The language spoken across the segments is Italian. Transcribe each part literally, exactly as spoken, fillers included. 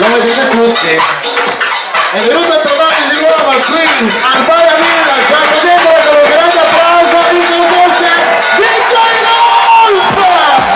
lo vedete tutti, è venuto a trovarmi di nuovo al Queens, al Bar Amina, già vedetelo con un grande applauso, introduce D J Ralf!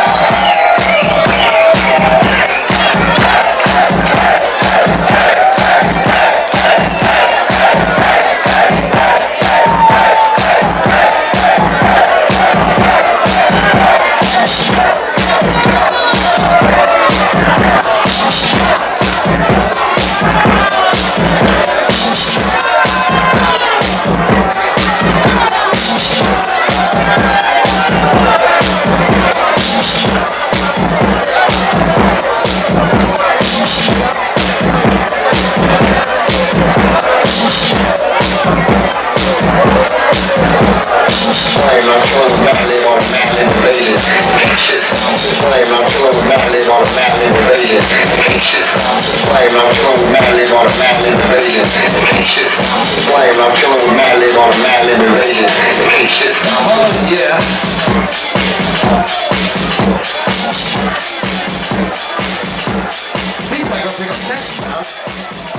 Yeah. Seems like I'll take a second now.